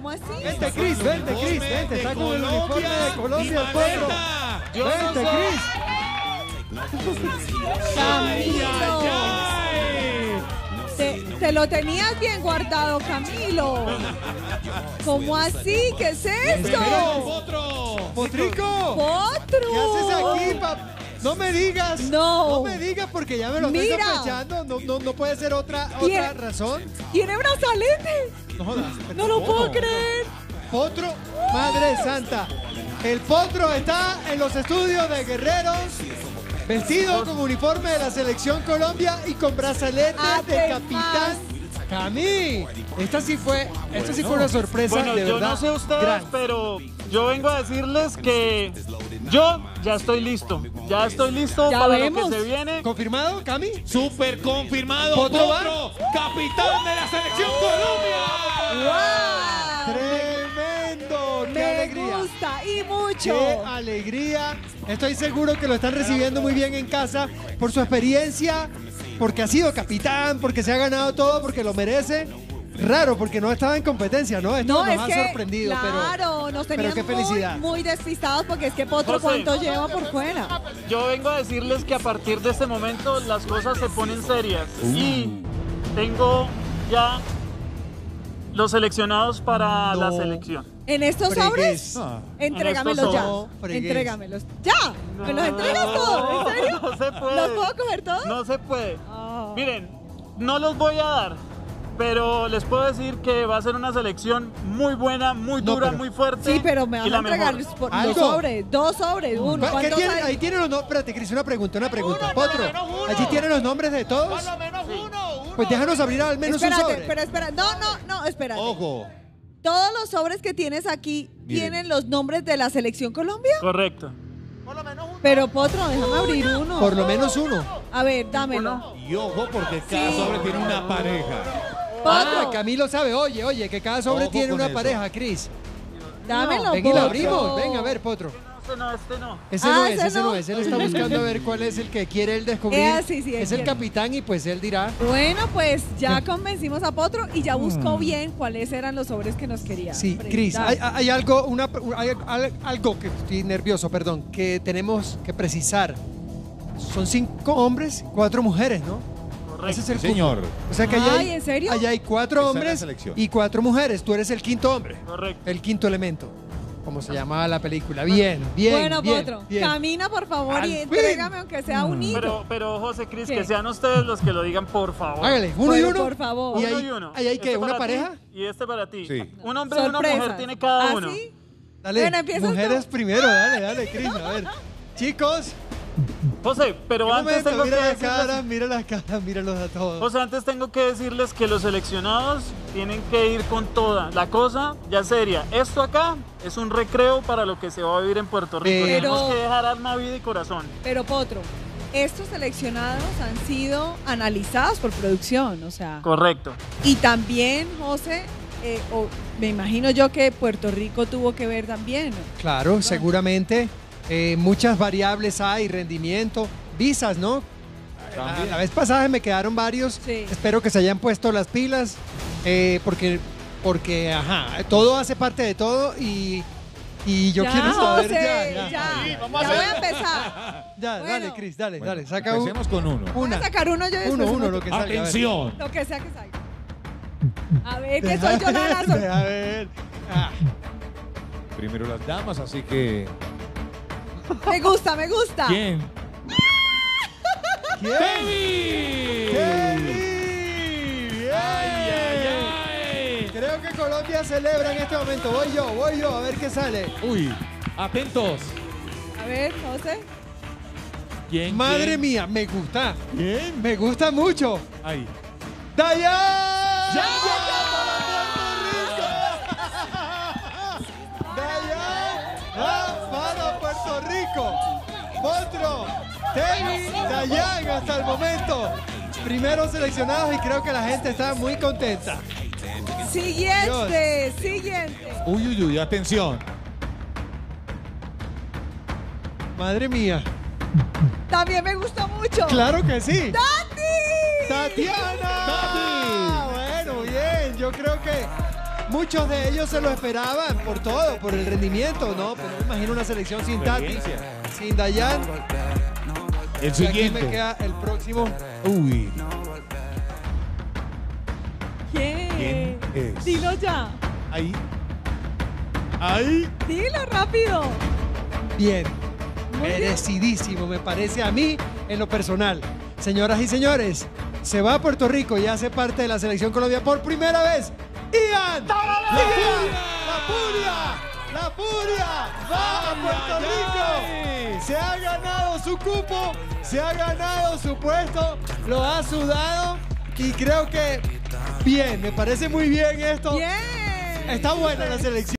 ¿Cómo así? Vente, Cris, vente. Está con el uniforme de Colombia, el Potro. Vente, Cris. Camilo. Te lo tenías bien guardado, Camilo. ¿Cómo así? ¿Qué es esto? ¡Potrico! ¡Potro! ¿Qué haces aquí, papá? No me digas. No. No me digas porque ya me lo estoy sospechando. No puede ser otra razón. ¡Tiene brazalete! No jodas. ¡No lo puedo creer! Potro, Madre Santa. El Potro está en los estudios de Guerreros, vestido con uniforme de la Selección Colombia y con brazalete de capitán. Camí, esta sí fue una sorpresa, bueno, de yo verdad. No sé ustedes, gran. pero yo vengo a decirles que yo ya estoy listo. Ya estoy listo Ya para vemos. lo que se viene. ¿Confirmado, Cami? Súper confirmado. ¿Potro va? Capitán de la Selección Colombia. ¡Wow! ¡Tremendo! ¡Qué alegría! Me gusta y mucho. ¡Qué alegría! Estoy seguro que lo están recibiendo muy bien en casa por su experiencia, porque ha sido capitán, porque se ha ganado todo, porque lo merece. Raro, porque no estaba en competencia, ¿no? Esto No, nos es ha que, sorprendido, claro, nos pero tenían qué felicidad. muy despistados porque es que Potro José. cuánto lleva por fuera. Yo vengo a decirles que a partir de este momento las cosas se ponen serias. Y tengo ya los seleccionados para la selección. ¿En estos Fregues. sobres? Entrégamelos ya. No, fregues. Entrégamelos. ¡Ya! ¿Me los entregas todos? ¿En serio? No se puede. ¿Los puedo coger todos? No se puede. Ah. Miren, no los voy a dar, pero les puedo decir que va a ser una selección muy buena, muy No, dura, pero- muy fuerte. Sí, pero me y van a la entregar mejor. por ¿Algo? los sobres. 2 sobres, uno. ¿Qué ¿Cuántos tiene? hay? Ahí tienen los nombres. Espérate, Cris, una pregunta. Potro, ¿allí tienen los nombres de todos? Pues déjanos abrir al menos un Espérate, sobre. pero espera. No, espérate. Ojo. Todos los sobres que tienes aquí tienen los nombres de la Selección Colombia. Correcto. Pero Potro, déjame abrir uno. Por lo menos uno. A ver, dámelo. Y ojo porque cada sobre tiene una pareja. Potro, Camilo sabe. Oye, que cada sobre Ojo tiene con una eso. pareja, Cris. dámelo, Venga, y Potro. lo abrimos. Venga, a ver, Potro. Este no, este no. Ese Ah, no es, ese ese no no. es. Él está buscando a ver cuál es el que quiere él descubrir. Sí, Es él el quiere. capitán y pues él dirá. Bueno, pues ya convencimos a Potro y ya buscó bien cuáles eran los sobres que nos quería. Sí, Cris, preguntar. hay algo, algo que estoy nervioso, perdón, que tenemos que precisar. Son 5 hombres, 4 mujeres, ¿no? Correcto. Ese es el Sí, señor. cupo. O sea que allá Ay, ¿en serio? allá hay 4 Esa es la hombres selección. y 4 mujeres. Tú eres el quinto hombre, Correcto. el quinto elemento, como se llamaba la película. Bien, bien, Bueno, bien, Potro, bien. camina por favor Al y fin. entrégame aunque sea un hito. Pero José Cris, ¿Qué? que sean ustedes los que lo digan, por favor. Hágale, uno y Pero, uno. por favor. ¿Y Uno ahí, y uno. ahí hay que Este una para ti pareja? y este para ti. Sí. Un hombre y una Sorpresas. mujer tiene cada ¿Ah, uno. sí? Dale, Bueno, empiezas mujeres tú. primero, dale, Cris, a ver. Chicos, José, pero un antes momento, tengo que mira la decirles... cara, mira las caras, míralos a todos. José, antes tengo que decirles que los seleccionados tienen que ir con toda. La cosa ya seria. Esto acá es un recreo para lo que se va a vivir en Puerto Rico. Pero- Tenemos que dejar alma, vida y corazón. Pero Potro, estos seleccionados han sido analizados por producción, o sea. Correcto. Y también, José, me imagino yo que Puerto Rico tuvo que ver también, ¿no? Claro, seguramente. Muchas variables hay, rendimiento, visas, ¿no? La vez pasada me quedaron varios. Sí. Espero que se hayan puesto las pilas, porque, ajá, todo hace parte de todo y yo Ya, quiero saber José, ya. ya voy a empezar. Ya, Bueno. dale, Cris, dale, Bueno, dale, saca empecemos con uno. Voy una. a sacar uno yo y después Uno, otro. lo que salga. a ver. Atención. Lo que sea que salga. A ver, que soy yo la de la sorpresa. A ver. Ah, Primero las damas, así que... Me gusta, me gusta. ¿Quién? ¿Quién? ¡Kevin! ¡Kevin! ¡Ay! Creo que Colombia celebra en este momento. Voy yo, a ver qué sale. Uy, atentos. A ver, José. ¿Quién? Madre quién? mía, me gusta. ¿Quién? Me gusta mucho. Ahí. ¡Dayan! ¡Ya! ¡Dayan! ¡Para Puerto Rico! ¡Potro! ¡Tevi! ¡Dayan! Hasta el momento. Primeros seleccionados y creo que la gente está muy contenta. Siguiente. Uy, atención. Madre mía. También me gustó mucho. ¡Claro que sí! ¡Tati! ¡Tatiana! ¡Tati! Bueno, bien. Yo creo que muchos de ellos se lo esperaban por todo, por el rendimiento, ¿no? Pero me imagino una selección sin Tati, sin Dayan. El Y aquí siguiente. me queda el próximo. Uy. ¿Quién? ¿Quién es? Dilo ya. Ahí. Ahí. Dilo rápido. Bien, Muy bien. merecidísimo, me parece a mí en lo personal. Señoras y señores, se va a Puerto Rico y hace parte de la Selección Colombia por primera vez. ¡Ian! ¡La Furia! ¡Va a Puerto Rico! Se ha ganado su cupo, se ha ganado su puesto, lo ha sudado y creo que bien, me parece muy bien esto. Bien. Está buena la selección.